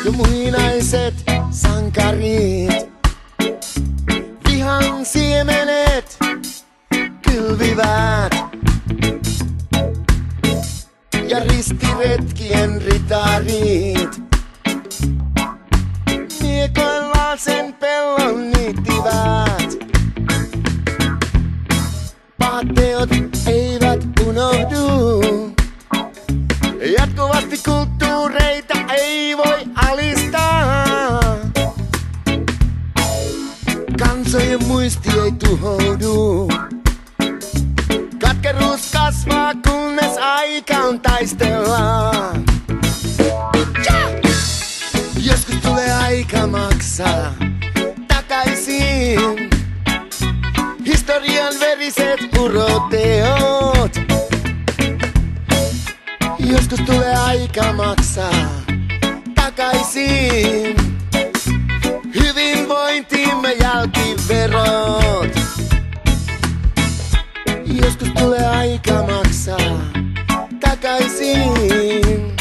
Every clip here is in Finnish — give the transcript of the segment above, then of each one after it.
Jo muinaiset sankarit vihan siemenet kylvivät ja ristiretkien ritarit miekoillaan sen pellon niittivät. Pahat teot eivät unohdu. Jatkuvasti kulttuureita ei voi alistaa. Kansojen muisti ei tuhoudu. Katkeruus kasvaa, kunnes aikaan taistellaan. Joskus tulee aika maksaa takaisin historian veriset uroteot. Joskus tulee aika maksaa takaisin hyvinvointimme jälkiverot. Joskus tulee aika maksaa takaisin.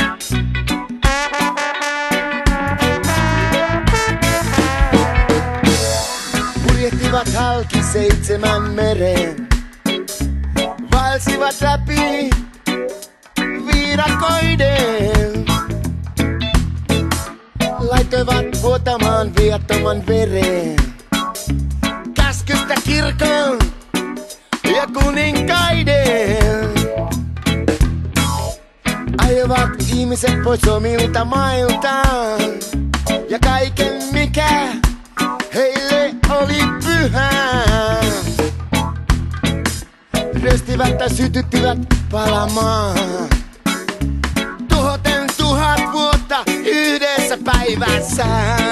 Purjehtivat halki 7 meren, vaelsivat läpi viidakoiden, laittoivat vuotamaan viattoman veren. Käskystä kirkon ja kuninkaiden ajoivat ihmiset pois omilta mailtaan ja kaiken mikä heille oli pyhää ryöstivät tai sytyttivät palamaan. Tuhoten 1000 vuotta yhdessä päivässä.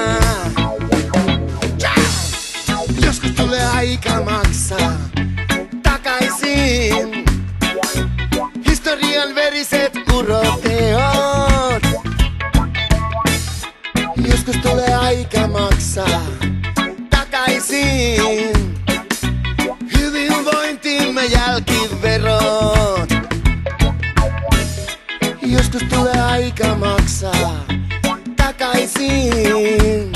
Joskus tulee aika maksaa takaisin historian veriset uroteot. Joskus tulee aika maksaa takaisin hyvinvointimme jälkiverot. Joskus tulee aika maksaa takaisin.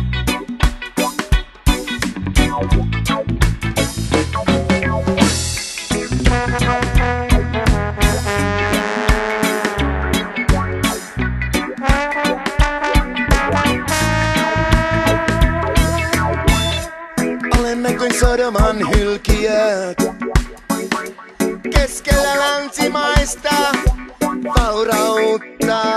Olemme kuin Sodoman hylkiöt keskellä länsimaista vaurautta,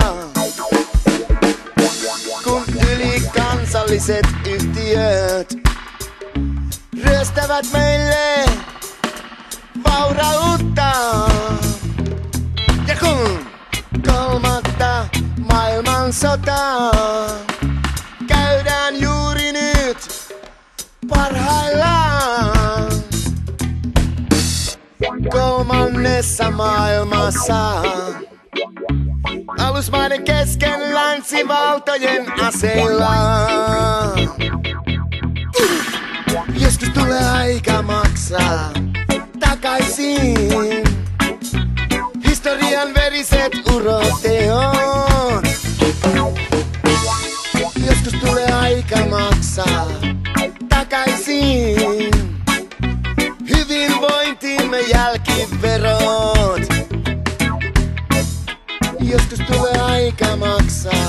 kun ylikansalliset yhtiöt ryöstävät meille vaurautta. Ja kun 3. maailmansotaa käydään juuri nyt parhaillaan 3. maailmassa, alusmaiden kesken länsivaltojen aseilla. Joskus tulee aika maksaa takaisin historian veriset uroteot. Joskus tulee aika maksaa takaisin hyvinvointimme jälkiverot. Joskus tulee aika maksaa